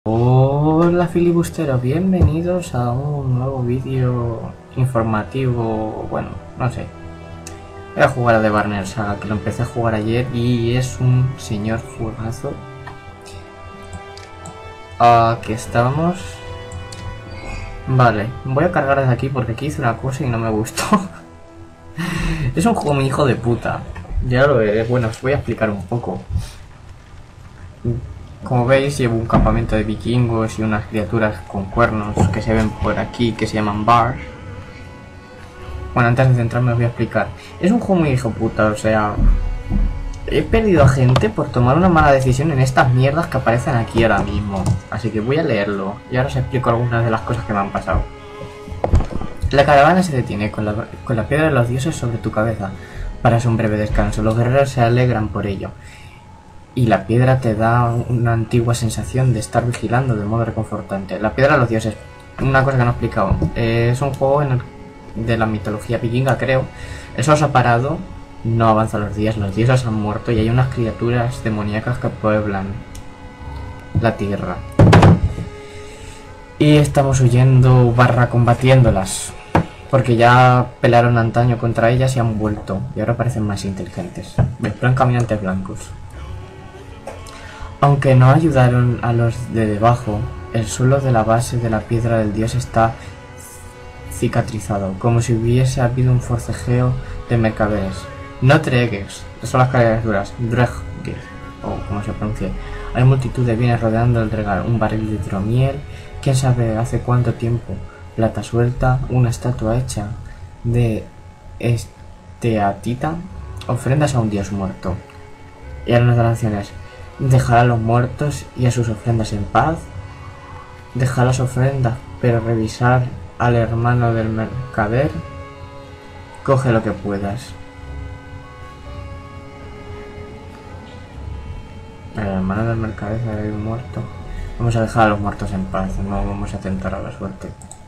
Hola filibusteros, bienvenidos a un nuevo vídeo informativo. Bueno, no sé. Voy a jugar a The Banner Saga, que lo empecé a jugar ayer y es un señor juegazo. Aquí estamos. Vale, voy a cargar desde aquí porque aquí hice una cosa y no me gustó. Es un juego muy hijo de puta. Ya lo veré. Bueno, os voy a explicar un poco. Como veis, llevo un campamento de vikingos y unas criaturas con cuernos que se ven por aquí, que se llaman bars. Bueno, antes de centrarme os voy a explicar. Es un juego muy hijo puta, o sea... He perdido a gente por tomar una mala decisión en estas mierdas que aparecen aquí ahora mismo. Así que voy a leerlo y ahora os explico algunas de las cosas que me han pasado. La caravana se detiene con la piedra de los dioses sobre tu cabeza. Para un breve descanso, los guerreros se alegran por ello. Y la piedra te da una antigua sensación de estar vigilando de modo reconfortante. La piedra de los dioses, una cosa que no he explicado, es un juego de la mitología vikinga, creo. El sol se ha parado, no avanzan los dioses han muerto y hay unas criaturas demoníacas que pueblan la tierra. Y estamos huyendo / combatiéndolas, porque ya pelearon antaño contra ellas y han vuelto, y ahora parecen más inteligentes. ¿Ves? Plan caminantes blancos. Aunque no ayudaron a los de debajo, el suelo de la base de la piedra del dios está cicatrizado, como si hubiese habido un forcejeo de mercaderes. No tregues, son las criaturas, Dregir, o como se pronuncie. Hay multitud de bienes rodeando el regal, un barril de hidromiel, quién sabe hace cuánto tiempo, plata suelta, una estatua hecha de esteatita, ofrendas a un dios muerto. Y a las donaciones. Dejar a los muertos y a sus ofrendas en paz. Dejar las ofrendas, pero revisar al hermano del mercader. Coge lo que puedas. El hermano del mercader se ha muerto. Vamos a dejar a los muertos en paz, no vamos a tentar a la suerte.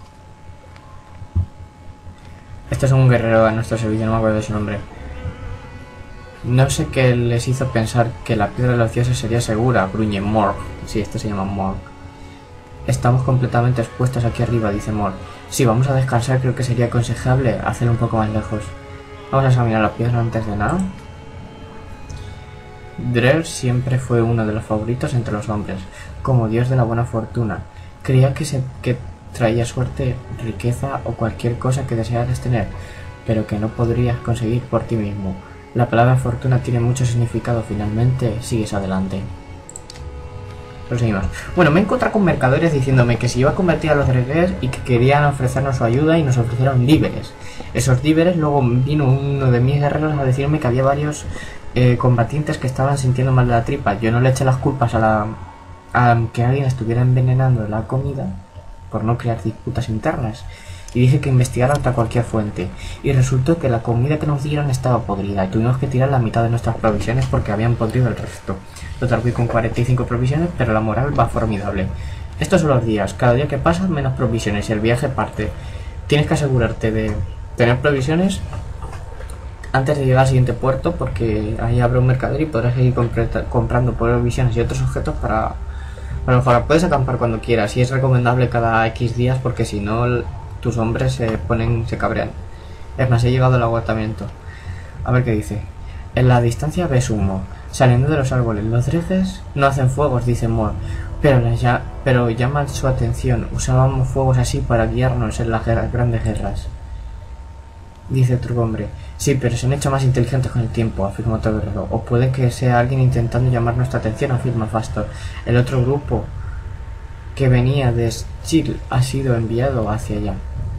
Este es un guerrero a nuestro servicio, no me acuerdo de su nombre. No sé qué les hizo pensar que la piedra de los dioses sería segura, gruñe Morg. Sí, esto se llama Morg. Estamos completamente expuestos aquí arriba, dice Morg. Si vamos a descansar, creo que sería aconsejable hacerlo un poco más lejos. Vamos a examinar la piedra antes de nada. Drer siempre fue uno de los favoritos entre los hombres, como dios de la buena fortuna. Creía que traía suerte, riqueza o cualquier cosa que desearas tener, pero que no podrías conseguir por ti mismo. La palabra fortuna tiene mucho significado, finalmente sigues adelante. Proseguimos. Bueno, me he encontrado con mercaderes diciéndome que se iba a convertir a los Dregir y que querían ofrecernos su ayuda y nos ofrecieron víveres. Esos víveres, luego vino uno de mis guerreros a decirme que había varios combatientes que estaban sintiendo mal de la tripa. Yo no le eché las culpas a que alguien estuviera envenenando la comida por no crear disputas internas. Y dije que investigara hasta cualquier fuente, y resultó que la comida que nos dieron estaba podrida y tuvimos que tirar la mitad de nuestras provisiones porque habían podrido el resto. Total, fui con 45 provisiones, pero la moral va formidable. Estos son los días, cada día que pasa menos provisiones y el viaje parte. Tienes que asegurarte de tener provisiones antes de llegar al siguiente puerto, porque ahí habrá un mercader y podrás seguir comprando provisiones y otros objetos para mejorar. Puedes acampar cuando quieras y es recomendable cada X días porque si no tus hombres se cabrean. Es más, he llegado al agotamiento. A ver qué dice. En la distancia ves humo saliendo de los árboles. Los Dregir no hacen fuegos, dice Mor, pero llaman su atención. Usábamos fuegos así para guiarnos en las grandes guerras, dice otro hombre. Sí, pero se han hecho más inteligentes con el tiempo, afirma otro guerrero. O puede que sea alguien intentando llamar nuestra atención, afirma Fastor. El otro grupo que venía de Schil ha sido enviado hacia allá.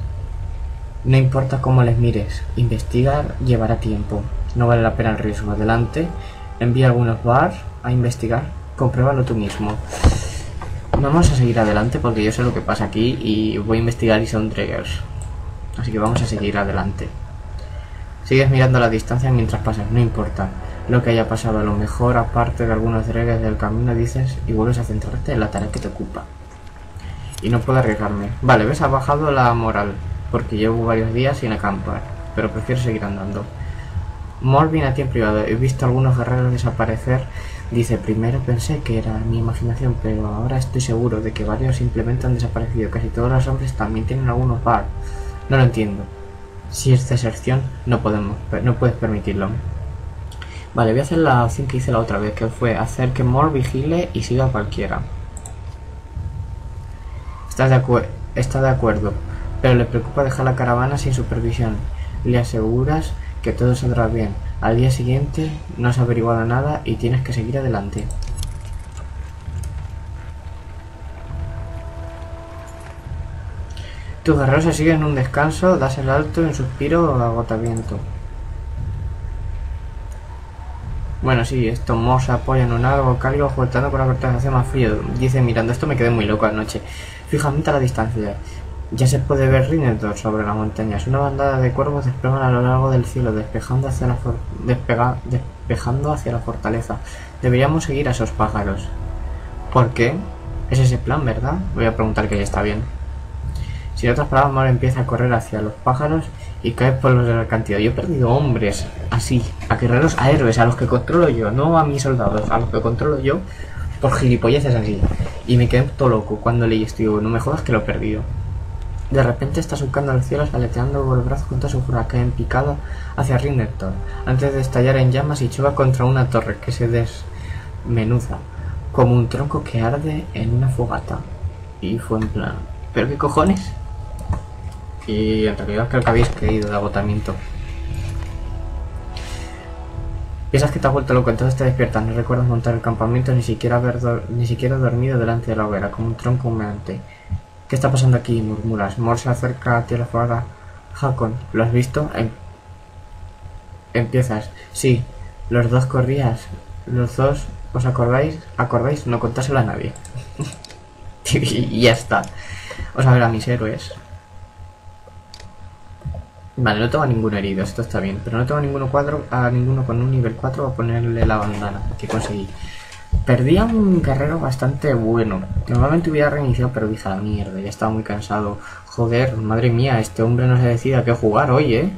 No importa cómo les mires, investigar llevará tiempo. No vale la pena el riesgo. Adelante, envía algunos bars a investigar. Compruébalo tú mismo. Vamos a seguir adelante porque yo sé lo que pasa aquí y voy a investigar y son Dregir. Así que vamos a seguir adelante. Sigues mirando a la distancia mientras pasas, no importa lo que haya pasado. A lo mejor, aparte de algunos Dregir del camino, dices y vuelves a centrarte en la tarea que te ocupa. Y no puedo arriesgarme. Vale, ves, ha bajado la moral porque llevo varios días sin acampar, pero prefiero seguir andando. Mor viene a ti en privado. He visto a algunos guerreros desaparecer Dice, primero pensé que era mi imaginación, pero ahora estoy seguro de que varios simplemente han desaparecido. Casi todos los hombres también tienen algunos bar. No lo entiendo. Si es deserción, no puedes permitirlo. Vale, voy a hacer la opción que hice la otra vez, que fue hacer que Mor vigile y siga a cualquiera. Está de acuerdo, pero le preocupa dejar la caravana sin supervisión. Le aseguras que todo saldrá bien. Al día siguiente no has averiguado nada y tienes que seguir adelante. Tus guerreros se siguen en un descanso, das el alto en suspiro o agotamiento. Bueno, sí, estos Mor se apoyan en un árbol cálido juntando con la corteza hace más frío. Dice mirando, esto me quedé muy loco anoche. Fijamente a la distancia. Ya se puede ver Rinnetor sobre las montañas. Una bandada de cuervos desplegan a lo largo del cielo, despejando hacia la fortaleza. Deberíamos seguir a esos pájaros. ¿Por qué? Es ese plan, ¿verdad? Voy a preguntar que ya está bien. Sin otras palabras, Mor empieza a correr hacia los pájaros y cae por los del acantilado. Yo he perdido hombres así, a guerreros, a héroes, a los que controlo yo, no a mis soldados, a los que controlo yo, por gilipolleces así. Y me quedé todo loco cuando leí esto. Digo, no me jodas que lo he perdido. De repente está surcando los cielos, aleteando por el brazo junto a su furacán en picado hacia Rinnetor, antes de estallar en llamas y choca contra una torre que se desmenuza, como un tronco que arde en una fogata. Y fue en plan, ¿pero qué cojones? Y en realidad creo que habéis caído de agotamiento. Piensas que te has vuelto loco, entonces te despiertas. No recuerdas montar el campamento, ni siquiera dormido delante de la hoguera, como un tronco humeante. ¿Qué está pasando aquí? Murmuras. Mor se acerca a ti a la fogata. Hakon, ¿lo has visto? Empiezas. Sí, los dos corrías. Los dos, ¿os acordáis? ¿Acordáis? No contárselo a nadie. Y ya está. Vamos a ver a mis héroes. Vale, no tengo ninguno herido, esto está bien. Pero no tengo ninguno con un nivel 4 a ponerle la bandana que conseguí. Perdí a un guerrero bastante bueno. Normalmente hubiera reiniciado, pero dije, la mierda, ya estaba muy cansado. Joder, madre mía, este hombre no se decide a qué jugar hoy, ¿eh?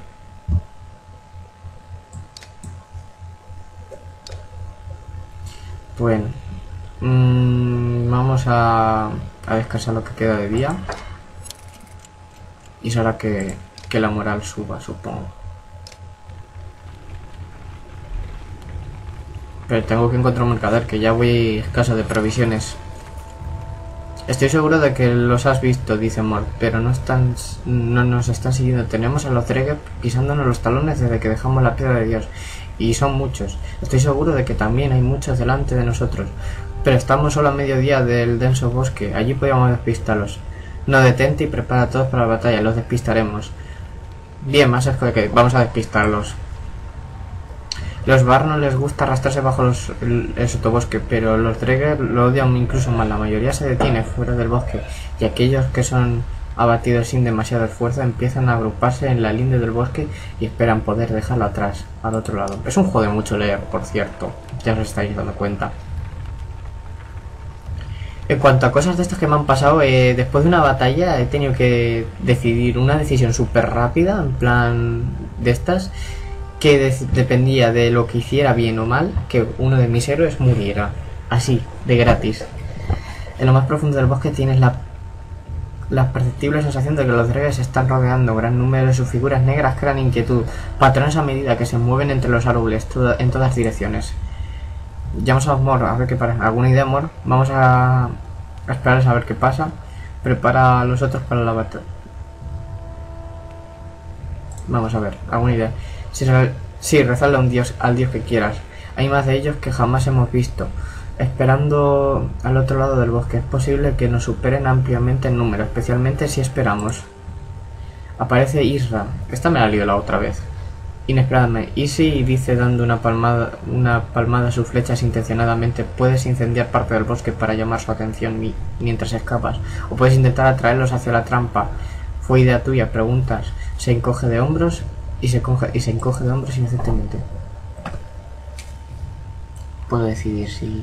Bueno. Vamos a descansar lo que queda de día. Y es hora que la moral suba, supongo. Pero tengo que encontrar un mercader, que ya voy escaso de provisiones. Estoy seguro de que los has visto, dice Mor, pero no nos están siguiendo. Tenemos a los Dreger pisándonos los talones desde que dejamos la piedra de Dios. Y son muchos. Estoy seguro de que también hay muchos delante de nosotros. Pero estamos solo a mediodía del denso bosque. Allí podríamos despistarlos. No, detente y prepara a todos para la batalla. Los despistaremos. Bien, más asco de que vamos a despistarlos. Los Bar no les gusta arrastrarse bajo el sotobosque, pero los Dreger lo odian incluso más. La mayoría se detiene fuera del bosque, y aquellos que son abatidos sin demasiado esfuerzo empiezan a agruparse en la linde del bosque y esperan poder dejarlo atrás, al otro lado. Es un juego de mucho leer, por cierto, ya os estáis dando cuenta. En cuanto a cosas de estas que me han pasado, después de una batalla he tenido que decidir una decisión súper rápida, en plan de estas, que dependía de lo que hiciera bien o mal, que uno de mis héroes muriera, así, de gratis. En lo más profundo del bosque tienes la perceptible sensación de que los Dreger se están rodeando. Gran número de sus figuras negras crean inquietud, patrones a medida que se mueven entre los árboles en todas direcciones. Llamamos a Mor a ver qué pasa. ¿Alguna idea, Mor? Vamos a esperar a ver qué pasa. Prepara a los otros para la batalla. Vamos a ver, ¿alguna idea? Sí, rezarle a al dios que quieras. Hay más de ellos que jamás hemos visto, esperando al otro lado del bosque. Es posible que nos superen ampliamente en número, especialmente si esperamos. Aparece Isra. Esta me la lío la otra vez. Inesperadamente, Easy dice dando una palmada a sus flechas intencionadamente. Puedes incendiar parte del bosque para llamar su atención mientras escapas, o puedes intentar atraerlos hacia la trampa. Fue idea tuya, preguntas. Se encoge de hombros y se encoge de hombros inocentemente. Puedo decidir si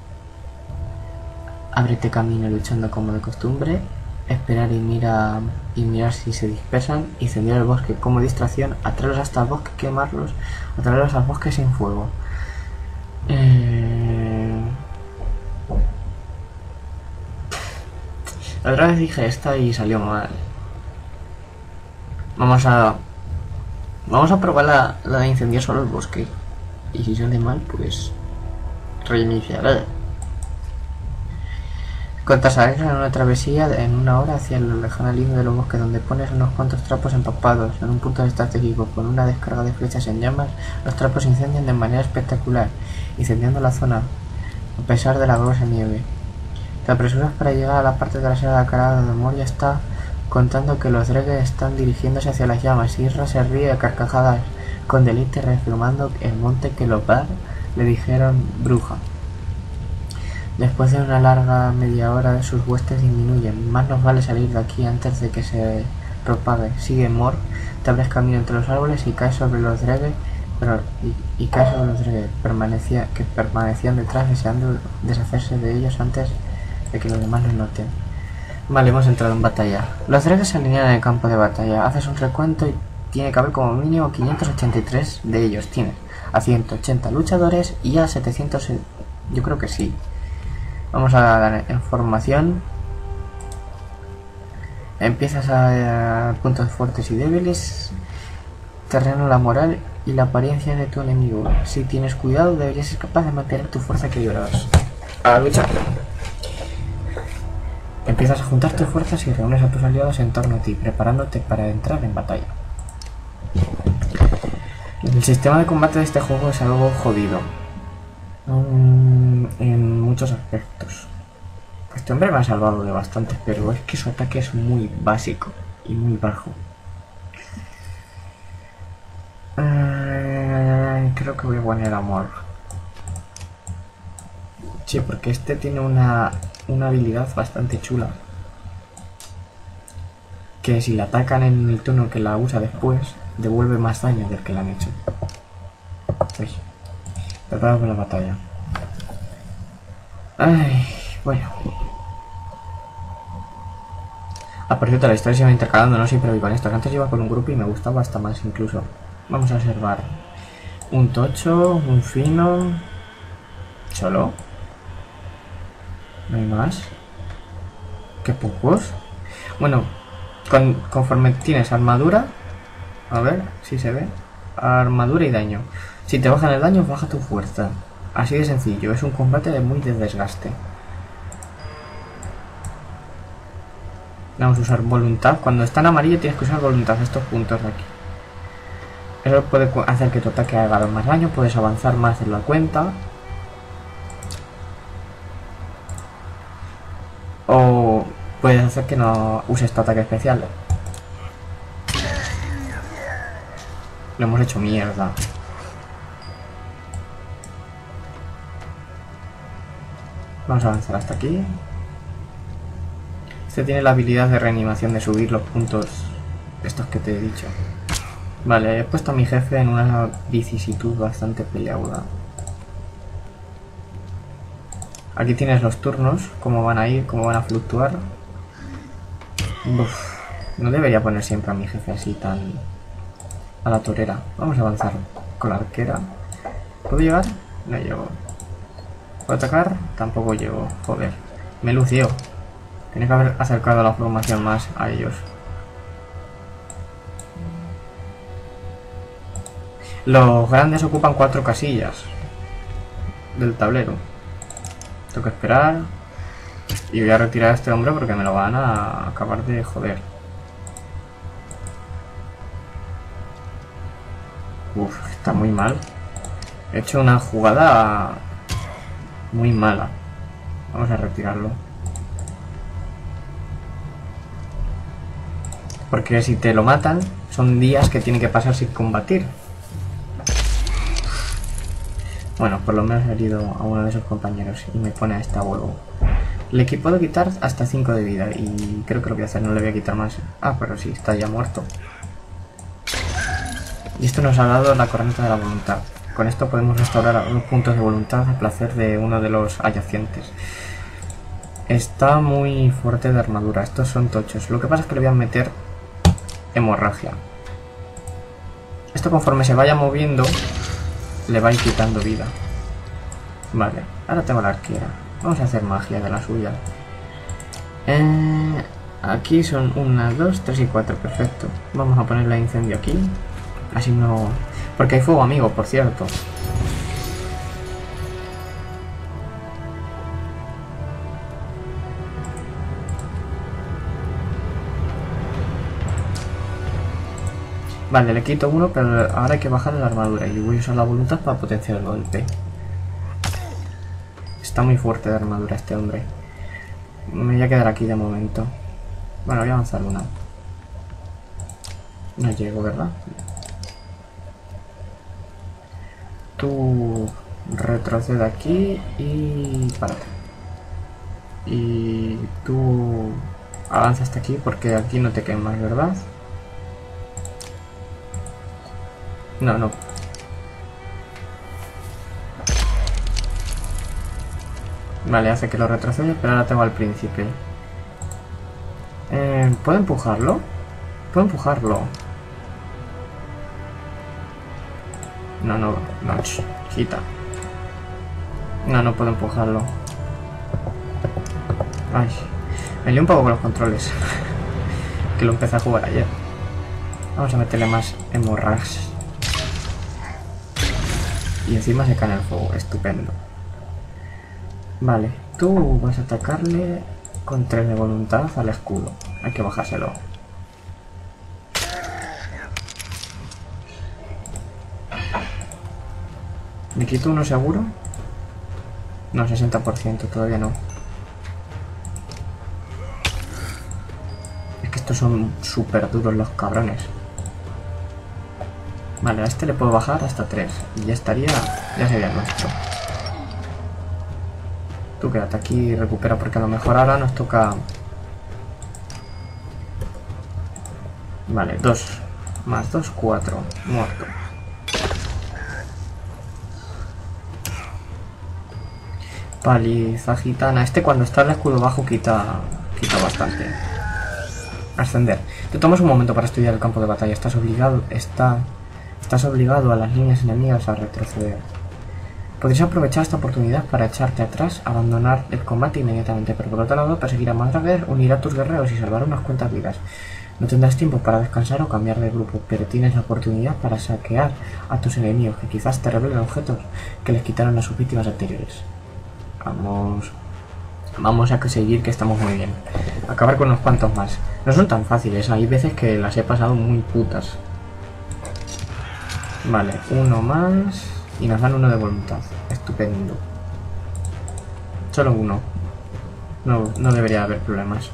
ábrete camino luchando como de costumbre, esperar y mirar si se dispersan, incendiar el bosque como distracción, atraerlos hasta el bosque, quemarlos, atraerlos al bosque sin fuego. La otra vez dije esta y salió mal. Vamos a probar la de incendiar solo el bosque. Y si sale mal, pues reiniciaré. Contas a en una travesía en una hora hacia la lejana línea de los bosques, donde pones unos cuantos trapos empapados en un punto estratégico con una descarga de flechas en llamas. Los trapos incendian de manera espectacular, incendiando la zona a pesar de la gruesa nieve. Te apresuras para llegar a la parte trasera de la carada, donde Moria está contando que los dregues están dirigiéndose hacia las llamas. Isra se ríe a carcajadas con deleite, reafirmando el monte que los Bar le dijeron bruja. Después de una larga media hora, sus huestes disminuyen. Más nos vale salir de aquí antes de que se propague. Sigue Mor, te abres camino entre los árboles y caes sobre los dregues, que permanecían detrás, deseando deshacerse de ellos antes de que los demás los noten. Vale, hemos entrado en batalla. Los dregues se alinean en el campo de batalla. Haces un recuento y tiene que haber como mínimo 583 de ellos. Tienes a 180 luchadores y a 700... Yo creo que sí. Vamos a dar en formación. Empiezas a puntos fuertes y débiles. Terreno, la moral y la apariencia de tu enemigo. Si tienes cuidado, deberías ser capaz de mantener tu fuerza equilibrados. A luchar. Empiezas a juntar tus fuerzas y reúnes a tus aliados en torno a ti, preparándote para entrar en batalla. El sistema de combate de este juego es algo jodido. En muchos aspectos. Este hombre me ha salvado de bastantes, pero es que su ataque es muy básico y muy bajo. Creo que voy a poner amor. Sí, porque este tiene una habilidad bastante chula. Que si la atacan en el turno que la usa después, devuelve más daño del que le han hecho. Uy. Preparado para la batalla. Ay, bueno. Por cierto, la historia se va intercalando, no siempre voy con esto. Antes iba con un grupo y me gustaba hasta más incluso. Vamos a observar. Un tocho, un fino. ¿Solo? ¿No hay más? ¿Qué pocos? Bueno, conforme tienes armadura. A ver si se ve. Armadura y daño. Si te bajan el daño, baja tu fuerza. Así de sencillo, es un combate de muy desgaste. Vamos a usar voluntad. Cuando está en amarillo tienes que usar voluntad, estos puntos de aquí. Eso puede hacer que tu ataque haga más daño, puedes avanzar más en la cuenta. O puedes hacer que no uses tu ataque especial. Lo hemos hecho mierda. Vamos a avanzar hasta aquí. Este tiene la habilidad de reanimación de subir los puntos estos que te he dicho. Vale, he puesto a mi jefe en una vicisitud bastante peleaguda. Aquí tienes los turnos, cómo van a ir, cómo van a fluctuar. Uf, no debería poner siempre a mi jefe así tan a la torera. Vamos a avanzar con la arquera. ¿Puedo llegar? No llego. ¿Puedo atacar? Tampoco llego. Joder, me he lucido. Tenía que haber acercado la formación más a ellos. Los grandes ocupan 4 casillas del tablero. Tengo que esperar. Y voy a retirar a este hombre porque me lo van a acabar de joder. Uf, está muy mal. He hecho una jugada muy mala. Vamos a retirarlo. Porque si te lo matan, son días que tienen que pasar sin combatir. Bueno, por lo menos he herido a uno de sus compañeros y me pone a esta huevo. Le puedo quitar hasta 5 de vida y creo que lo voy a hacer, no le voy a quitar más. Ah, pero sí, está ya muerto. Y esto nos ha dado la corneta de la voluntad. Con esto podemos restaurar unos puntos de voluntad a placer de uno de los adyacentes. Está muy fuerte de armadura, estos son tochos. Lo que pasa es que le voy a meter hemorragia. Esto conforme se vaya moviendo le va a ir quitando vida. Vale, ahora tengo la arquera. Vamos a hacer magia de la suya. Aquí son 1, 2, 3 y 4, perfecto. Vamos a ponerle incendio aquí. Así no... Porque hay fuego amigo, por cierto. Vale, le quito uno, pero ahora hay que bajar la armadura. Y voy a usar la voluntad para potenciar el golpe. Está muy fuerte de armadura este hombre. Me voy a quedar aquí de momento. Bueno, voy a avanzar una. No llego, ¿verdad? Tú retrocede aquí y párate. Y tú avanza hasta aquí porque aquí no te quemas, ¿verdad? No, no. Vale, hace que lo retrocede, pero ahora tengo al príncipe. ¿Puedo empujarlo? Puedo empujarlo. No, no, no, quita. No, no puedo empujarlo. Ay, me lío un poco con los controles. Que lo empecé a jugar ayer. Vamos a meterle más hemorrags. Y encima se cae en el fuego, estupendo. Vale, tú vas a atacarle con 3 de voluntad al escudo. Hay que bajárselo. ¿Me quito uno seguro? No, 60%, todavía no. Es que estos son súper duros los cabrones. Vale, a este le puedo bajar hasta 3. Y ya estaría... ya sería nuestro. Tú quédate aquí y recupera porque a lo mejor ahora nos toca... Vale, 2. Más 2, 4. Muerto. Paliza gitana. Este cuando está el escudo bajo quita bastante. Ascender. Te tomas un momento para estudiar el campo de batalla. Estás obligado a las líneas enemigas a retroceder. Podrías aprovechar esta oportunidad para echarte atrás, abandonar el combate inmediatamente, pero por otro lado perseguir a más dragons, unir a tus guerreros y salvar unas cuantas vidas. No tendrás tiempo para descansar o cambiar de grupo, pero tienes la oportunidad para saquear a tus enemigos, que quizás te revelen objetos que les quitaron a sus víctimas anteriores. Vamos a seguir, que estamos muy bien. Acabar con unos cuantos más. No son tan fáciles, hay veces que las he pasado muy putas. Vale, uno más. Y nos dan uno de voluntad. Estupendo. Solo uno. No debería haber problemas.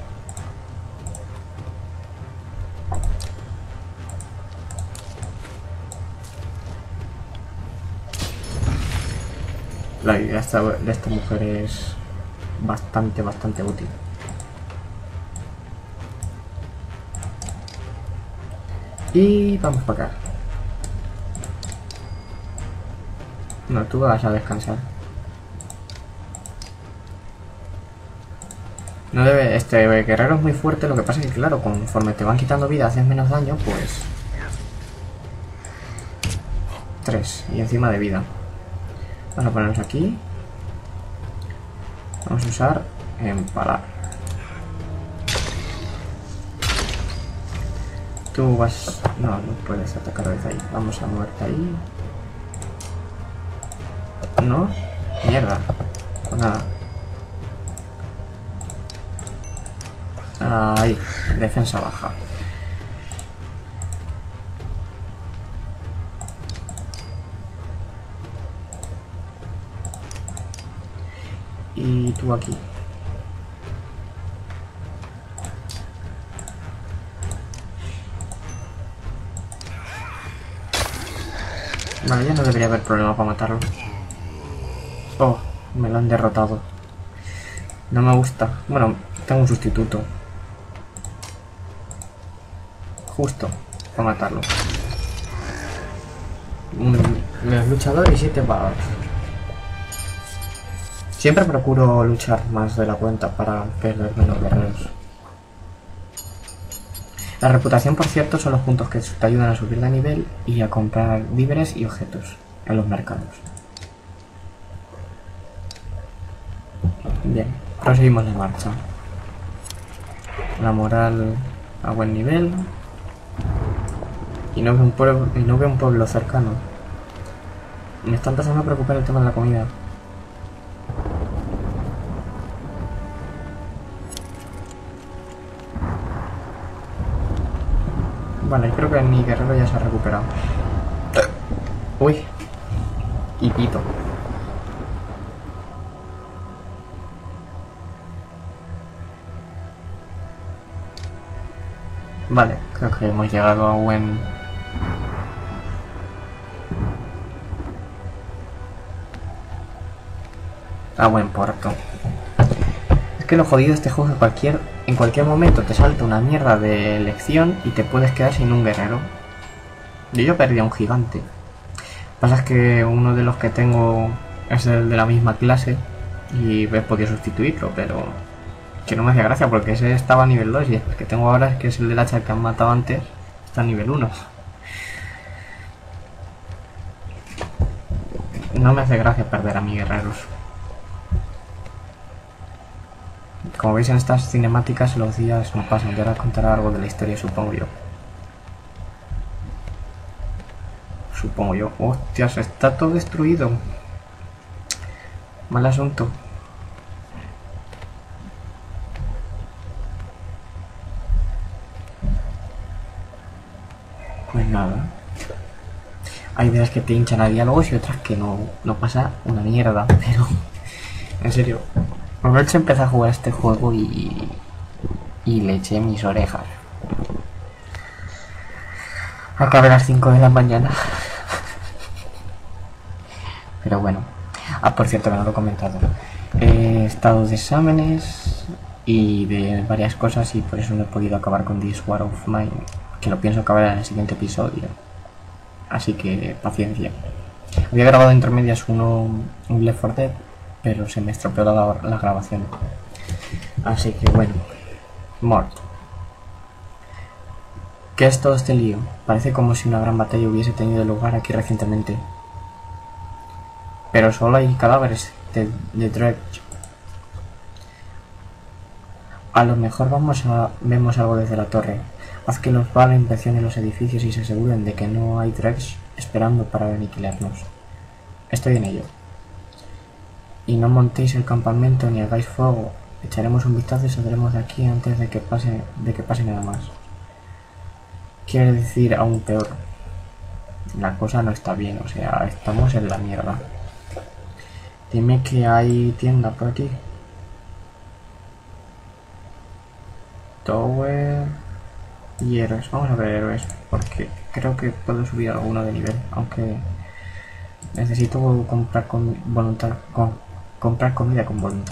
La vida de esta mujer es bastante útil. Y vamos para acá. No, tú vas a descansar. No debe... Este guerrero es muy fuerte, lo que pasa es que claro, conforme te van quitando vida, haces menos daño, pues... 3, y encima de vida. Vamos a ponernos aquí. Vamos a usar empalar. Tú vas... No puedes atacar desde ahí. Vamos a moverte ahí. No, mierda. Pues nada. Ahí, defensa baja. Y tú aquí. Vale, ya no debería haber problema para matarlo. Oh, me lo han derrotado. No me gusta. Bueno, tengo un sustituto. Justo para matarlo. Los luchadores y 7 pavos. Siempre procuro luchar más de la cuenta para perder menos guerreros. La reputación, por cierto, son los puntos que te ayudan a subir de nivel y a comprar víveres y objetos en los mercados. Bien, proseguimos la marcha. La moral a buen nivel. Y no veo un pueblo cercano. Me está empezando a preocupar el tema de la comida. Vale, creo que mi guerrero ya se ha recuperado. Uy. Y pito. Vale, creo que hemos llegado a buen puerto. Es que lo jodido de este juego es que en cualquier momento te salta una mierda de elección y te puedes quedar sin un guerrero. Yo perdí a un gigante. Pasa es que uno de los que tengo es el de la misma clase y he podido sustituirlo, pero que no me hacía gracia porque ese estaba a nivel 2 y el que tengo ahora, que es el del hacha que han matado antes, está a nivel 1. No me hace gracia perder a mis guerreros. Como veis en estas cinemáticas los días no pasan, y ahora contaré algo de la historia, supongo yo. Hostias, está todo destruido. Mal asunto. Pues nada. Hay veces que te hinchan a diálogos y otras que no pasa una mierda, pero en serio. Anoche empecé a jugar este juego y le eché mis orejas. Acabé a las 5 de la mañana. Pero bueno. Ah, por cierto, que no lo he comentado. He estado de exámenes y de varias cosas y por eso no he podido acabar con This War of Mine, que lo pienso acabar en el siguiente episodio. Así que paciencia. Había grabado entre medias un Left 4 Dead, pero se me estropeó la grabación. Así que bueno. Mort. ¿Qué es todo este lío? Parece como si una gran batalla hubiese tenido lugar aquí recientemente. Pero solo hay cadáveres de Dredge. A lo mejor vemos algo desde la torre. Haz que los Vale inspeccionen los edificios y se aseguren de que no hay Dredge esperando para aniquilarnos. Estoy en ello. Y no montéis el campamento ni hagáis fuego. Echaremos un vistazo y saldremos de aquí antes de que pase nada más. Quiere decir aún peor. La cosa no está bien, o sea, estamos en la mierda. Dime que hay tienda por aquí. Tower y héroes. Vamos a ver héroes, porque creo que puedo subir alguno de nivel, aunque necesito comprar comprar comida con voluntad.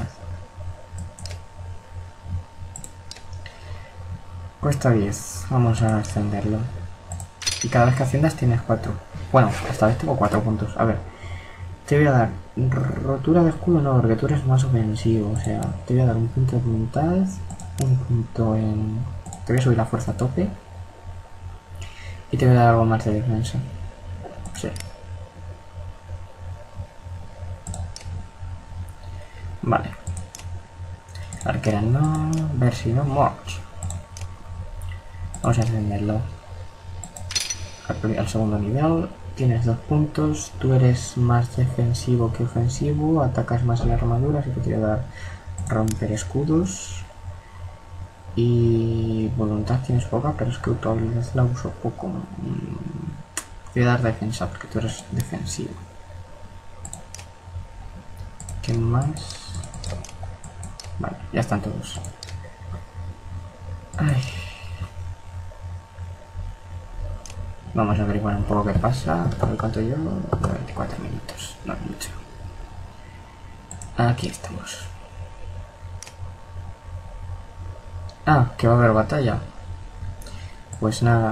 Cuesta 10, vamos a ascenderlo. Y cada vez que asciendas tienes 4. Bueno, esta vez tengo 4 puntos. A ver, te voy a dar rotura de escudo, no, porque tú eres más ofensivo. O sea, te voy a dar un punto de voluntad, un punto en... Te voy a subir la fuerza a tope. Y te voy a dar algo más de defensa. Sí. Vale. Arquera no, ver si no, March. Vamos a ascenderlo al segundo nivel. Tienes 2 puntos, tú eres más defensivo que ofensivo, atacas más en la armadura, así que te voy a dar romper escudos. Y voluntad tienes poca, pero es que tu habilidad la uso poco. Te voy a dar defensa porque tú eres defensivo. ¿Qué más? Vale, ya están todos. Ay. Vamos a averiguar un poco qué pasa. ¿Por cuánto yo? 24 minutos, no es mucho. Aquí estamos. Ah, que va a haber batalla. Pues nada.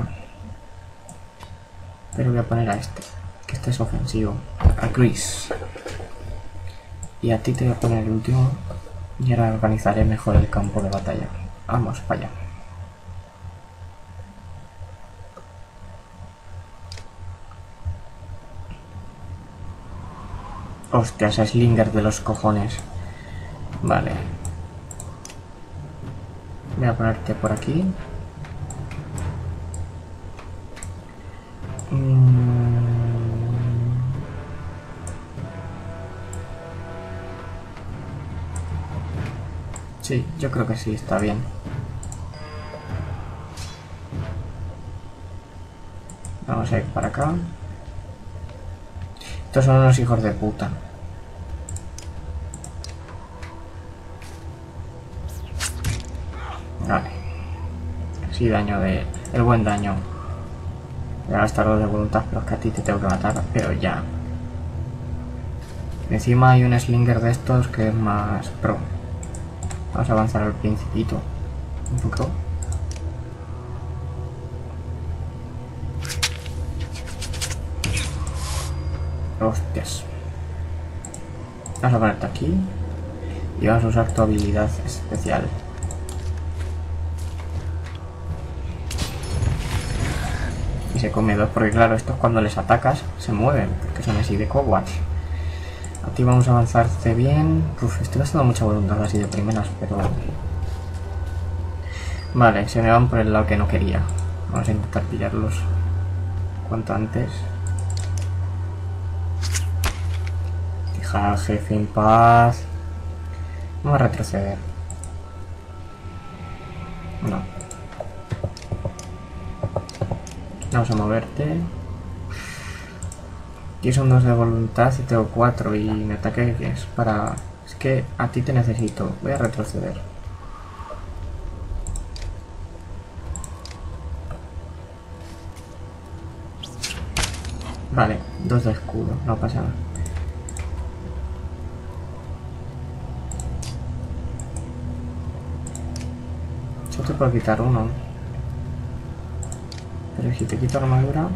Pero voy a poner a este, que este es ofensivo. A Chris. Y a ti te voy a poner el último. Y ahora organizaré mejor el campo de batalla. Vamos para allá. Hostias, Slinger de los cojones. Vale. Voy a ponerte por aquí. Sí, yo creo que sí, está bien. Vamos a ir para acá. Estos son unos hijos de puta. Vale. Sí, daño de... el buen daño. Voy a gastar 2 de voluntad, pero es que a ti te tengo que matar, pero ya. Encima hay un slinger de estos que es más pro. Vamos a avanzar al principito. Un poco. Hostias. Vamos a ponerte aquí. Y vamos a usar tu habilidad especial. Y se come 2, porque claro, estos cuando les atacas se mueven, porque son así de cowards. A ti vamos a avanzarte bien. Uf, estoy gastando mucha voluntad así de primeras, pero... Vale, se me van por el lado que no quería. Vamos a intentar pillarlos cuanto antes. Deja al jefe en paz. Vamos a retroceder. No. Vamos a moverte. Aquí son 2 de voluntad y tengo 4 y mi ataque es para... Es que a ti te necesito. Voy a retroceder. Vale, 2 de escudo, no pasa nada. Yo te puedo quitar 1. Pero si te quito armadura...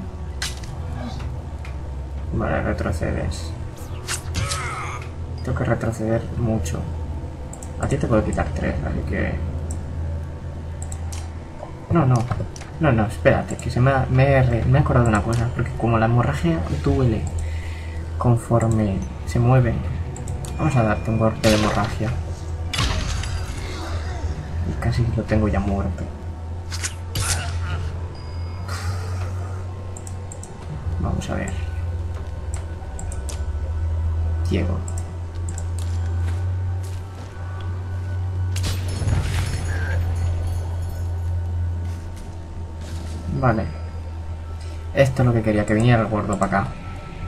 Vale, retrocedes. Tengo que retroceder mucho. A ti te puedo quitar 3, así que... No, espérate, que me he acordado de una cosa. Porque como la hemorragia duele conforme se mueve, vamos a darte un golpe de hemorragia. Y casi lo tengo ya muerto. Vamos a ver. Diego. Vale. Esto es lo que quería, que viniera el gordo para acá.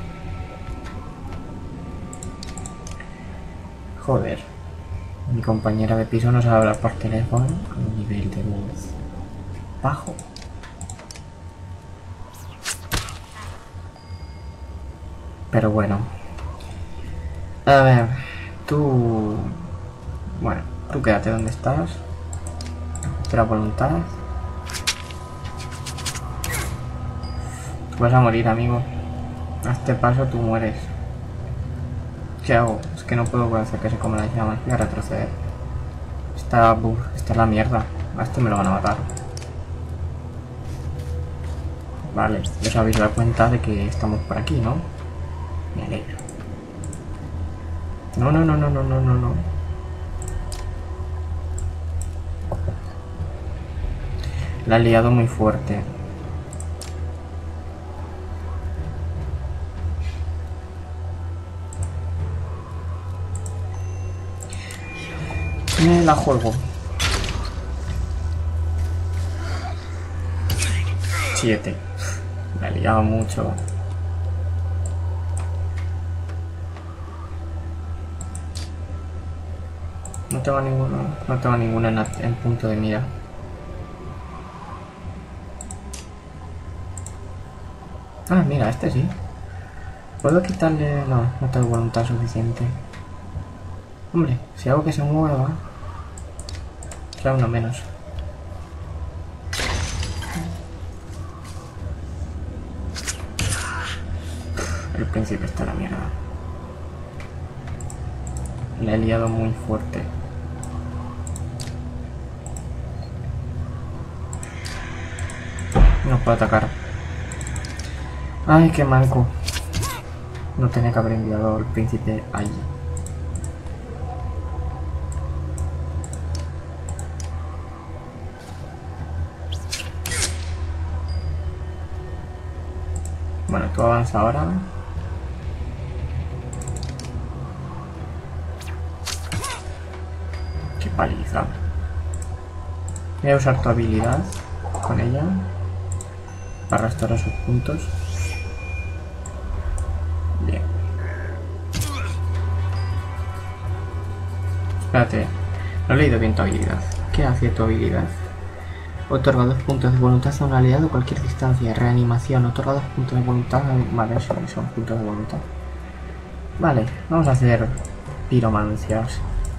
Joder. Mi compañera de piso no sabe hablar por teléfono a un nivel de voz bajo. Pero bueno. A ver, tú... Bueno, tú quédate donde estás. Espera voluntad. Tú vas a morir, amigo. A este paso tú mueres. ¿Qué hago? Es que no puedo hacer que se coma las llamas. Voy a retroceder. Esta es la mierda. A este me lo van a matar. Vale, ya os habéis dado cuenta de que estamos por aquí, ¿no? Me alegro. No. La he liado muy fuerte. Me la juego. 7. La he liado mucho. No tengo ninguna en punto de mira. Ah, mira, este sí. ¿Puedo quitarle...? No tengo voluntad suficiente. Hombre, si hago que se mueva... será uno menos. El príncipe está a la mierda. Le he liado muy fuerte. No puedo atacar. Ay, qué manco. No tenía que haber enviado al príncipe allí. Bueno, tú avanza ahora. Qué paliza. Voy a usar tu habilidad con ella para restaurar sus puntos. Bien. Espérate, no he leído bien tu habilidad. ¿Qué hace tu habilidad? Otorga 2 puntos de voluntad a un aliado a cualquier distancia. Reanimación. Otorga 2 puntos de voluntad. Vale, eso son puntos de voluntad. Vale, vamos a hacer piromancias.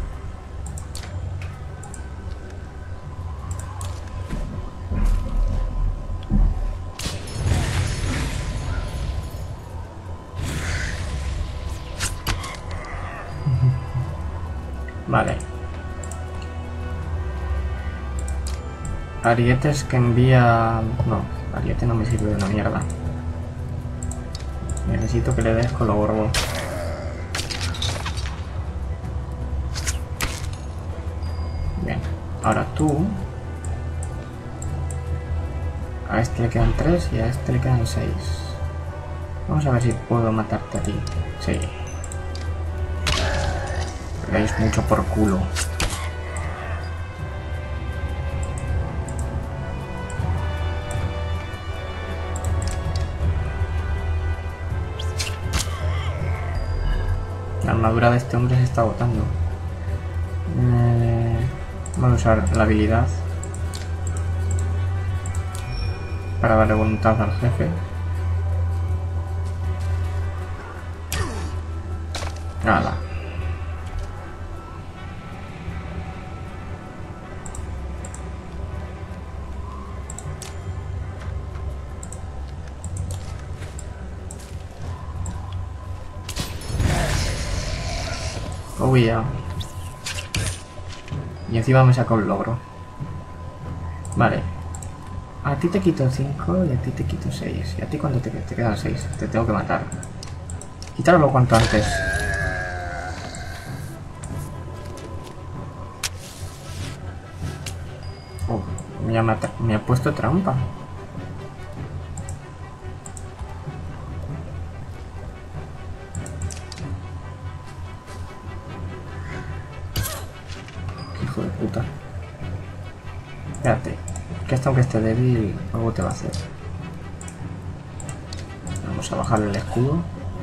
Vale. Arietes que envía... No, ariete no me sirve de una mierda. Necesito que le des con lo gordo. Bien. Ahora tú... A este le quedan 3 y a este le quedan 6. Vamos a ver si puedo matarte a ti. Sí. Veis mucho por culo. La armadura de este hombre se está agotando. Vamos a usar la habilidad para darle voluntad al jefe. Nada. Oh, yeah. Y encima me saca un logro. Vale. A ti te quito 5 y a ti te quito 6. ¿Y a ti cuánto te quedan 6? Te tengo que matar. Quítalo cuanto antes. Oh, me ha puesto trampa. Hijo de puta. Espérate, que hasta aunque esté débil, algo te va a hacer. Vamos a bajarle el escudo.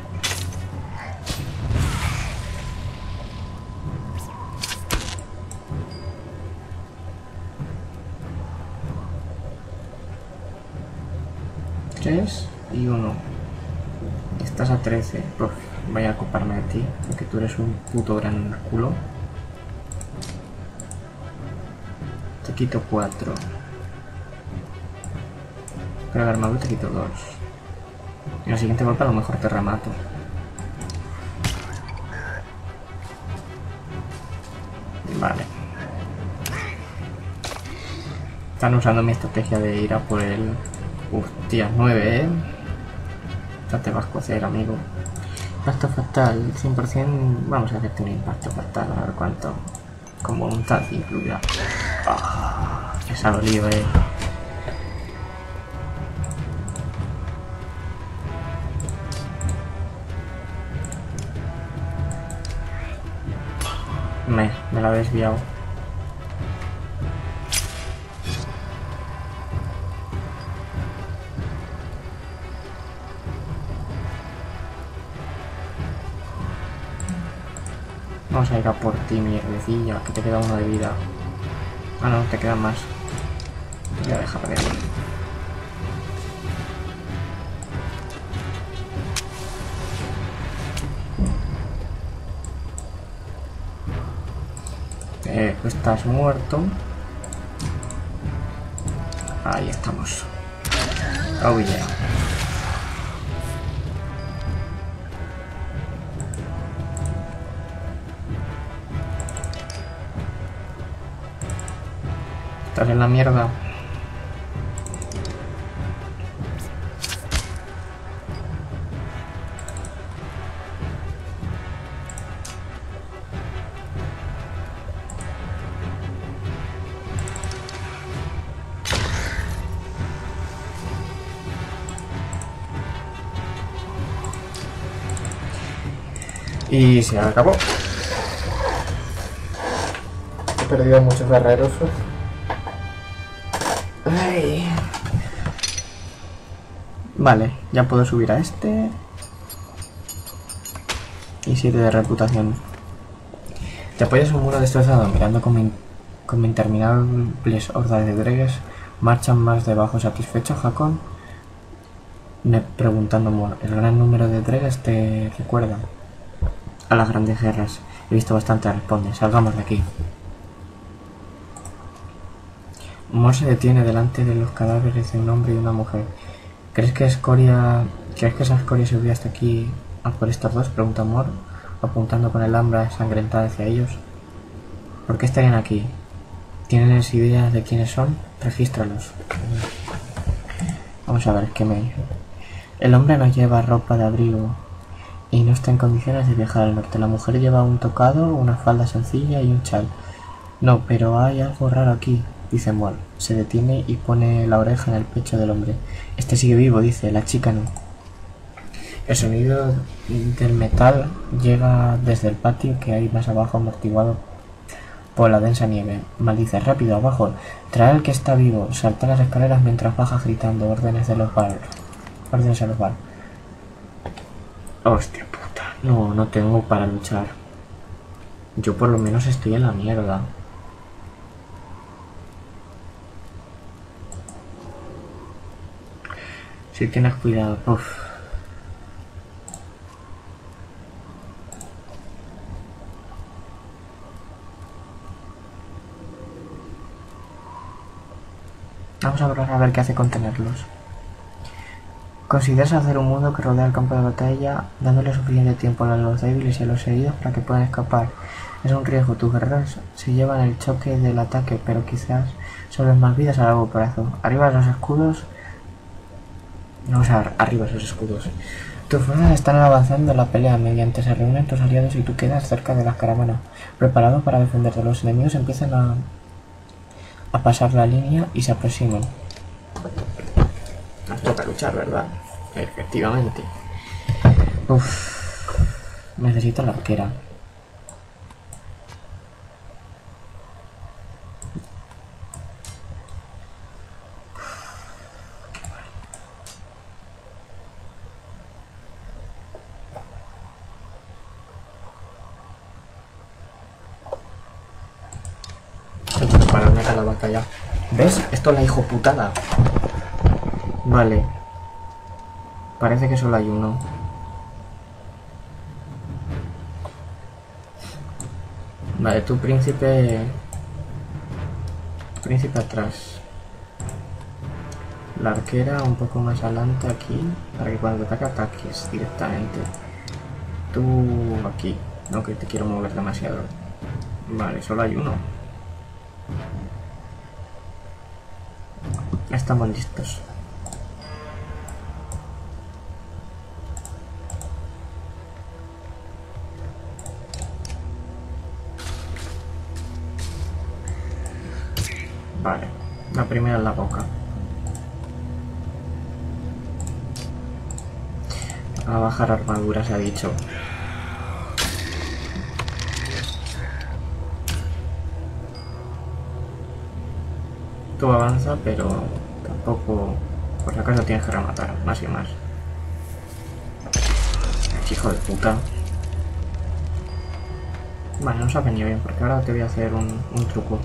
Y 1. Estás a 13. Uf, voy a ocuparme de ti, porque tú eres un puto gran culo. Te quito 4. Pero la armadura te quito 2. Y en el siguiente golpe a lo mejor te remato. Vale. Están usando mi estrategia de ir a por el... Hostia, 9, ¿eh? Ya te vas a cocer, amigo. Impacto fatal, 100%. Vamos a hacerte un impacto fatal, a ver cuánto. Con voluntad incluida. Ah, que se ha dolido, Me la he desviado. Vamos a ir a por ti, mierdecilla, que te queda 1 de vida. Ah, no, te quedan más. Te voy a dejar de ahí. Estás muerto. Ahí estamos. Oh yeah. Estás en la mierda. Y se acabó. He perdido muchos guerreros. Ay. Vale, ya puedo subir a este. Y 7 de reputación. Te apoyas un muro destrozado mirando como interminables hordas de dregues marchan más debajo. ¿Satisfecho, Hakon? Preguntando Mor. El gran número de dregues te recuerda a las grandes guerras. He visto bastante, responde. Salgamos de aquí. Mor se detiene delante de los cadáveres de un hombre y una mujer. ¿Crees que esa escoria se hubiera hasta aquí a por estos dos? Pregunta Mor, apuntando con el hambre ensangrentada hacia ellos. ¿Por qué estarían aquí? ¿Tienes ideas de quiénes son? Regístralos. Vamos a ver qué me... El hombre no lleva ropa de abrigo y no está en condiciones de viajar al norte. La mujer lleva un tocado, una falda sencilla y un chal. No, pero hay algo raro aquí, dice Mor. Se detiene y pone la oreja en el pecho del hombre. Este sigue vivo, dice. La chica no. El sonido del metal llega desde el patio que hay más abajo, amortiguado por la densa nieve. Maldice. Rápido, abajo. Trae al que está vivo. Salta las escaleras mientras baja gritando órdenes a los bar. Hostia puta. No tengo para luchar. Yo por lo menos estoy en la mierda. Si tienes cuidado. Uf. Vamos a probar a ver qué hace contenerlos. Consideras hacer un mundo que rodea el campo de batalla, dándole suficiente tiempo a los débiles y a los heridos para que puedan escapar. Es un riesgo. Tus guerreros se llevan el choque del ataque, pero quizás salves más vidas a largo plazo. Arriba los escudos. Vamos a ver, arriba esos escudos. Tus fuerzas están avanzando en la pelea. Mediante se reúnen tus aliados y tú quedas cerca de las caravanas, preparado para defenderte. Los enemigos empiezan a pasar la línea y se aproximan. Nos toca luchar, ¿verdad? Efectivamente. Uff. Necesito la arquera. Prepararme para la batalla. ¿Ves? Esto es la hijo putada. Vale. Parece que solo hay uno. Vale, tú príncipe... Príncipe atrás. La arquera un poco más adelante aquí, para que cuando te ataques directamente. Tú aquí. No que te quiero mover demasiado. Vale, solo hay uno. Estamos listos. Vale, la primera en la boca. A bajar armadura se ha dicho. Tú avanza, pero tampoco, por si acaso tienes que rematar, más y más. Hijo de puta. Vale, nos ha venido bien, porque ahora te voy a hacer un truco.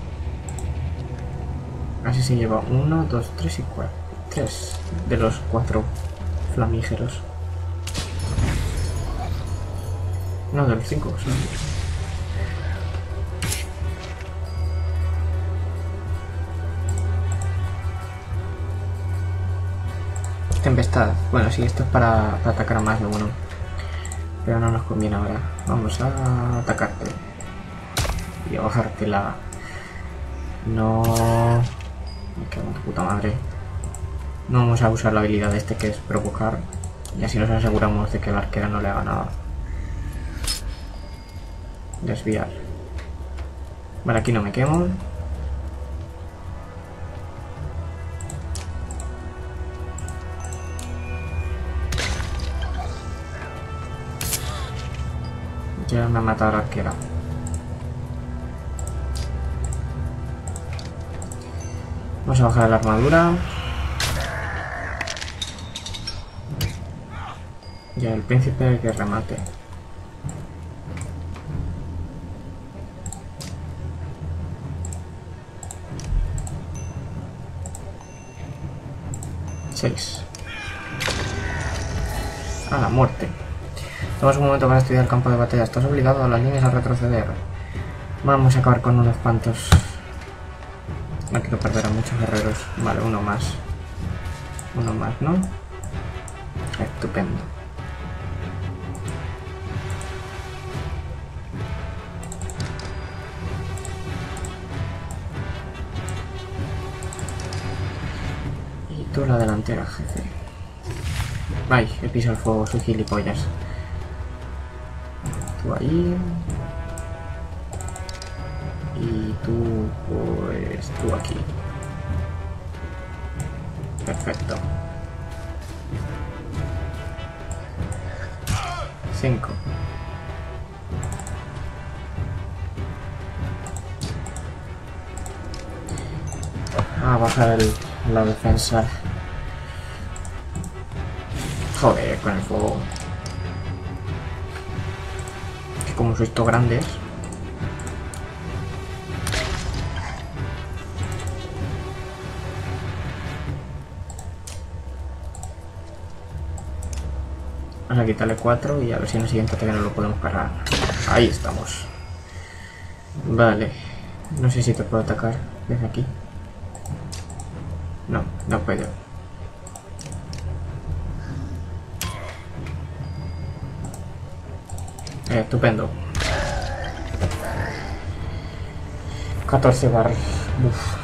Así se lleva 1, 2, 3 y 4. 3 de los 4 flamígeros. No, de los 5. Tempestad. Bueno, sí, esto es para atacar a más de uno. Pero no nos conviene ahora. Vamos a atacarte. Y a bajarte la... No... Me cago en tu puta madre. No vamos a usar la habilidad de este que es provocar. Y así nos aseguramos de que la arquera no le haga nada. Desviar. Vale, aquí no me quemo. Ya me ha matado la arquera. Vamos a bajar la armadura. Ya, el príncipe que remate. A la muerte. Tomas un momento para estudiar el campo de batalla. Estás obligado a las líneas a retroceder. Vamos a acabar con unos cuantos. No quiero perder a muchos guerreros. Vale, uno más. Uno más, ¿no? Estupendo. Y tú la delantera, jefe. Ay, he pisado el fuego, soy gilipollas. Tú ahí. Y tú, pues, tú aquí. Perfecto. 5. A bajar la defensa. Joder, con el fuego. Que como sois todos grandes. Vamos a quitarle 4 y a ver si en el siguiente ataque no lo podemos cargar. Ahí estamos. Vale. No sé si te puedo atacar desde aquí. No, no puedo. Estupendo. 14 barras. Uf.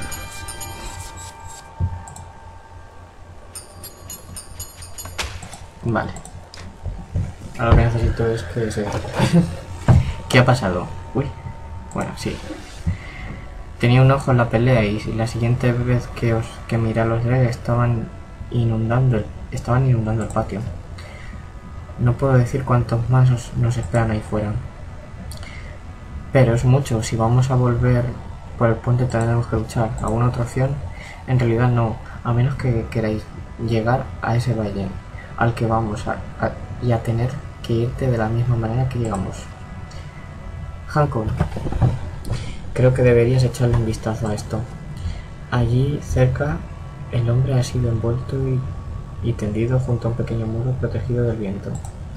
Vale. Ahora lo que necesito es que se... ¿Qué ha pasado? Uy. Bueno, sí. Tenía un ojo en la pelea y la siguiente vez que miré a los Dreg estaban inundando el patio. No puedo decir cuántos más nos esperan ahí fuera. Pero es mucho. Si vamos a volver por el puente tendremos que luchar. ¿Alguna otra opción? En realidad no. A menos que queráis llegar a ese valle al que vamos y a tener que irte de la misma manera que llegamos. Hancock, creo que deberías echarle un vistazo a esto. Allí cerca el hombre ha sido envuelto y tendido junto a un pequeño muro protegido del viento.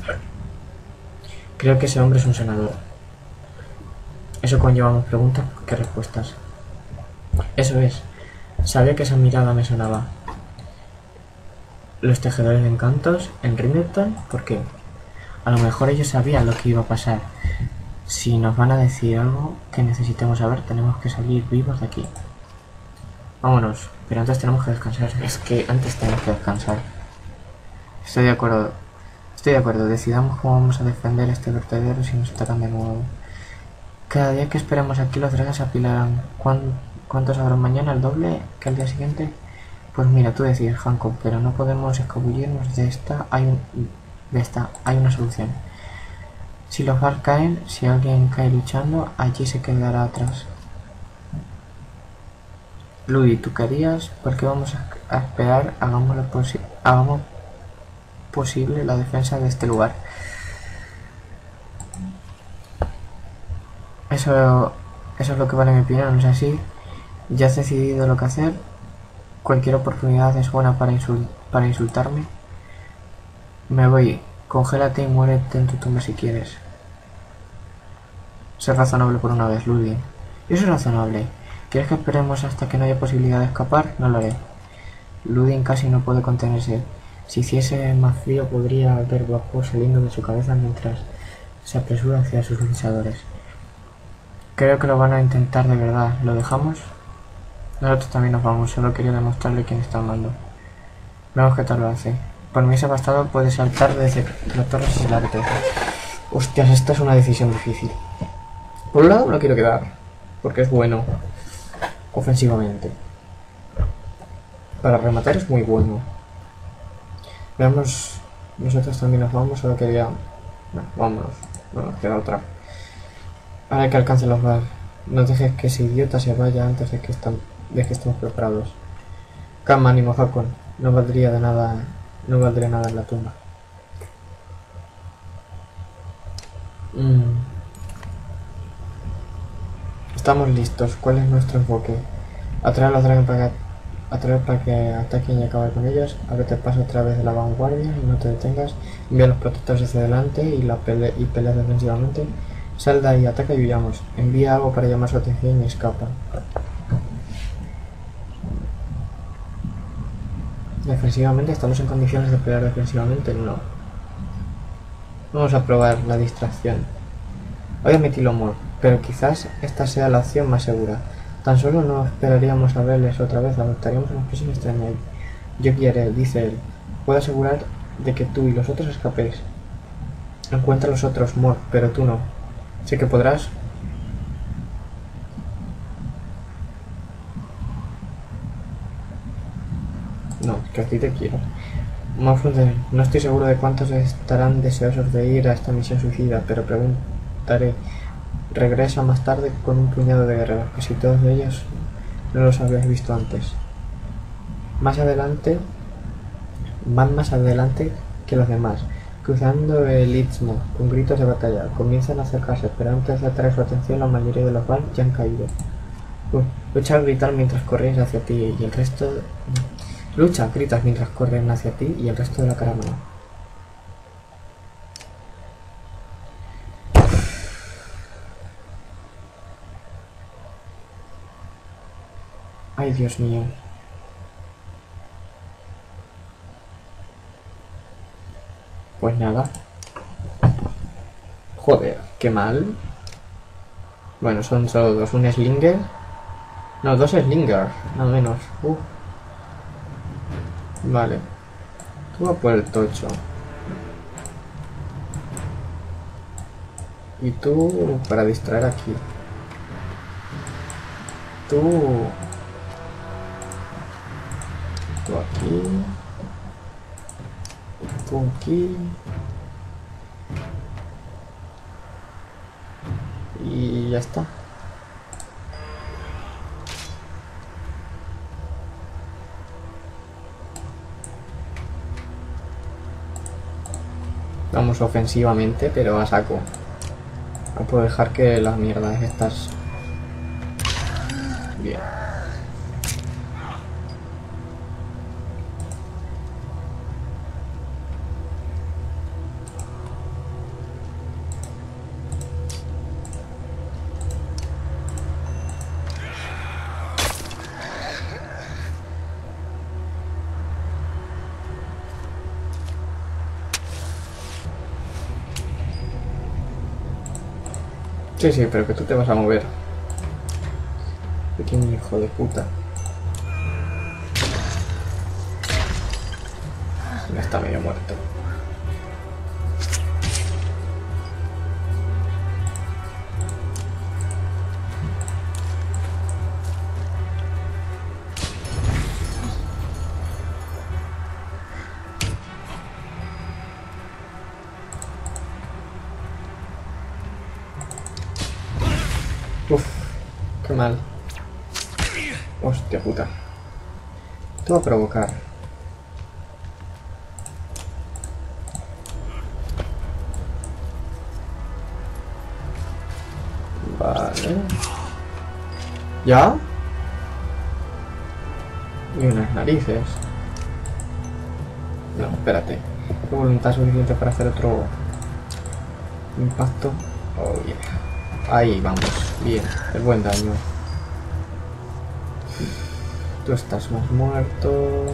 Creo que ese hombre es un senador. Eso conlleva más preguntas que respuestas. Eso es. Sabía que esa mirada me sonaba. Los tejedores de encantos en Rinderton, ¿por qué? A lo mejor ellos sabían lo que iba a pasar. Si nos van a decir algo que necesitemos saber, tenemos que salir vivos de aquí. Vámonos, pero antes tenemos que descansar. Es que antes tenemos que descansar. Estoy de acuerdo. Decidamos cómo vamos a defender este vertedero si nos atacan de nuevo. Cada día que esperemos aquí los dragones se apilarán. ¿Cuántos habrán mañana? ¿El doble que al día siguiente? Pues mira, tú decides, Hancock, pero no podemos escabullirnos de esta. Hay una solución. Si los Bar caen, si alguien cae luchando, allí se quedará atrás. Ludi, ¿tú querías? ¿Por qué vamos a esperar? Hagamos posible la defensa de este lugar. Eso es lo que vale mi opinión, ¿no es así? Ya has decidido lo que hacer. Cualquier oportunidad es buena para insultarme. Me voy. Congélate y muérete en tu tumba si quieres. Sé razonable por una vez, Ludwig. Yo soy razonable. ¿Quieres que esperemos hasta que no haya posibilidad de escapar? No lo haré. Ludwig casi no puede contenerse. Si hiciese más frío podría ver vapor saliendo de su cabeza mientras se apresura hacia sus luchadores. Creo que lo van a intentar de verdad. ¿Lo dejamos? Nosotros también nos vamos. Solo quería demostrarle quién está al mando. Veamos qué tal lo hace. Por mí ese bastardo puede saltar desde la torre sin arte. Hostias, esta es una decisión difícil. Por un lado lo quiero quedar, porque es bueno ofensivamente. Para rematar es muy bueno. Veamos, nosotros también nos vamos, solo quería... Bueno, vámonos. Bueno, queda otra. Ahora que alcance los bar. No dejes que ese idiota se vaya antes de que estemos preparados. Calma, ánimo, Hakon. No valdría nada en la tumba. Estamos listos. ¿Cuál es nuestro enfoque? Atraer a los Dragon para que ataquen y acabar con ellos. Ábrete paso a través de la vanguardia y no te detengas. Envía a los protectores hacia adelante y pelea defensivamente. Sal de ahí, ataca y huyamos. Envía algo para llamar su atención y escapa. Defensivamente, ¿estamos en condiciones de pelear defensivamente? No. Vamos a probar la distracción. Voy a Metilomor, pero quizás esta sea la opción más segura. Tan solo no esperaríamos a verles otra vez, adoptaríamos una expresión extraña. Yo quiero, dice él. Puedo asegurar de que tú y los otros escapéis. Encuentra a los otros, Mor, pero tú no. Sé que podrás. No, que a ti te quiero. Morfruden, no estoy seguro de cuántos estarán deseosos de ir a esta misión suicida, pero preguntaré. Regresa más tarde con un puñado de guerreros, casi todos de ellos no los habías visto antes. Van más adelante que los demás, cruzando el istmo con gritos de batalla. Comienzan a acercarse, pero antes de atraer su atención, la mayoría de los Van ya han caído. Lucha a gritar mientras corres hacia ti y el resto. Lucha, gritas mientras corren hacia ti y el resto de la caravana. Ay, Dios mío. Pues nada. Joder, qué mal. Bueno, son solo dos. Un Slinger. No, dos Slingers, nada menos. Vale. Tú vas por el tocho. Y tú para distraer aquí. Tú aquí. Tú aquí. Y ya está. Vamos ofensivamente, pero a saco. No puedo dejar que las mierdas estas... Bien. Sí, pero que tú te vas a mover. Pequeño hijo de puta. Ya está medio muerto. Uf, qué mal. Hostia puta. Te va a provocar. Vale. ¿Ya? Y unas narices. No, espérate. Tengo voluntad suficiente para hacer otro impacto. Oh, yeah. Ahí vamos, bien, el buen daño. Tú estás más muerto.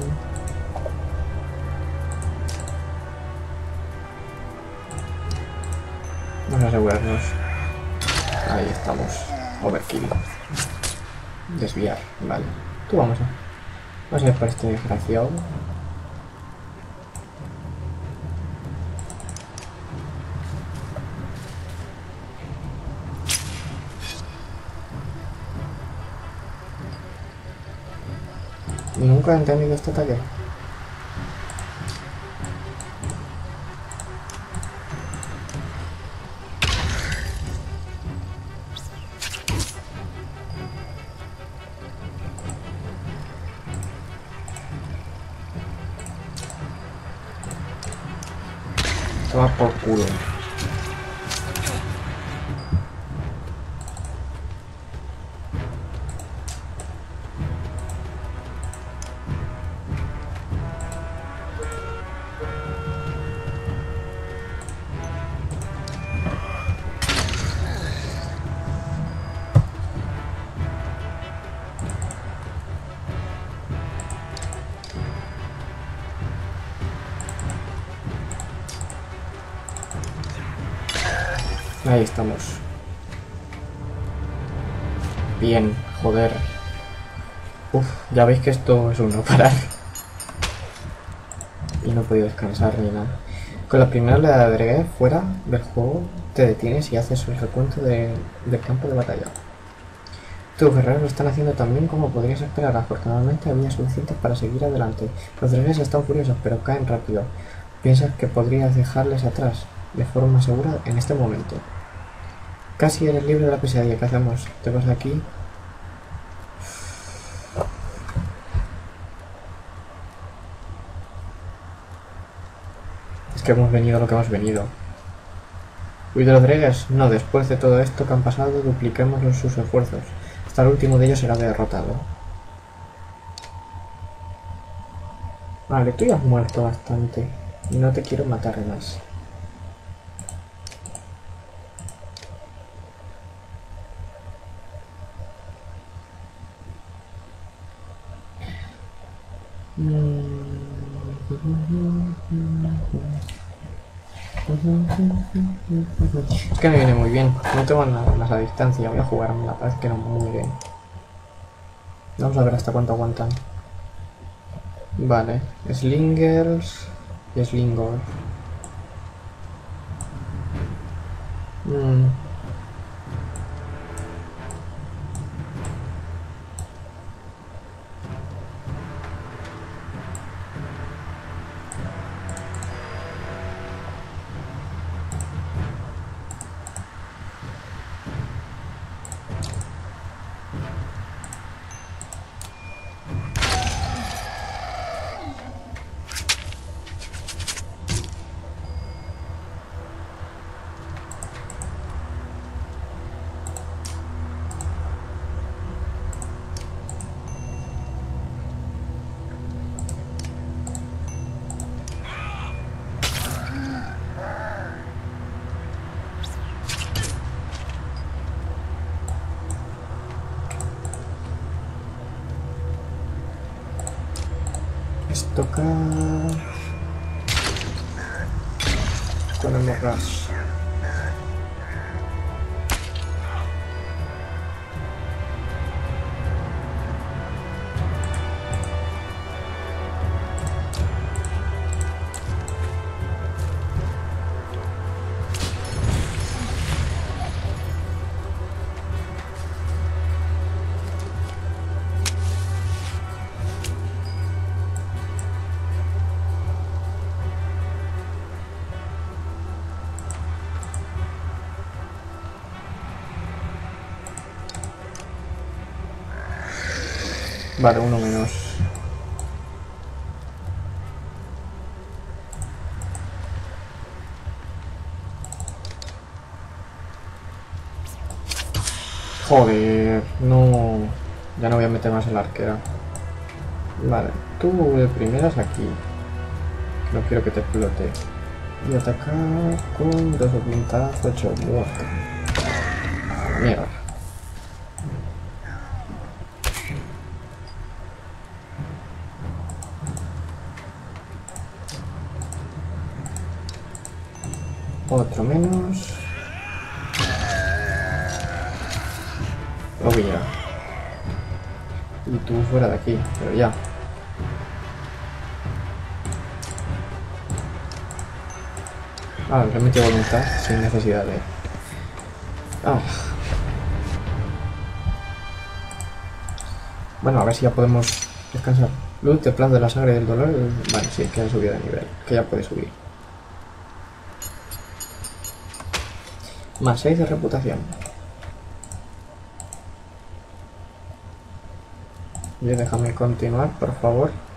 Vamos a asegurarnos. Ahí estamos. Overkill. Desviar, vale. Tú vamos a ir por este desgraciado. Nunca he entendido este ataque. Toma por culo. Ahí estamos. Bien, joder. Uf, ya veis que esto es un no parar. Y no he podido descansar ni nada. Con la primera oleada de Dreguez fuera del juego, te detienes y haces el recuento del campo de batalla. Tus guerreros lo están haciendo tan bien como podrías esperar. Afortunadamente había suficientes para seguir adelante. Los Dreguez están furiosos, pero caen rápido. Piensas que podrías dejarles atrás de forma segura en este momento. Casi eres libre de la pesadilla. ¿Qué hacemos? ¿Te vas de aquí? Es que hemos venido a lo que hemos venido. ¿Huir de los Dreguez? No, después de todo esto que han pasado, dupliquemos sus esfuerzos. Hasta el último de ellos será derrotado. Vale, tú ya has muerto bastante. Y no te quiero matar más. Es que me viene muy bien. No tengo nada más a distancia. Voy a jugarme la paz que no muy bien. Vamos a ver hasta cuánto aguantan. Vale. Slingers y Slingers. Toca con el morras. Vale, uno menos. Joder, no. Ya no voy a meter más el arquera. Vale, tú de primeras aquí. No quiero que te explote. Y atacar con 2 pintadas 8 muerto. Mierda. Otro menos. Oh, mira. Y tú fuera de aquí, pero ya. Ah, le he metido voluntad sin necesidad de... Ah. Bueno, a ver si ya podemos descansar. Luz de plazo de la sangre del dolor. Vale, sí, que ha subido de nivel. Que ya puede subir. Más 6 de reputación. Y déjame continuar, por favor.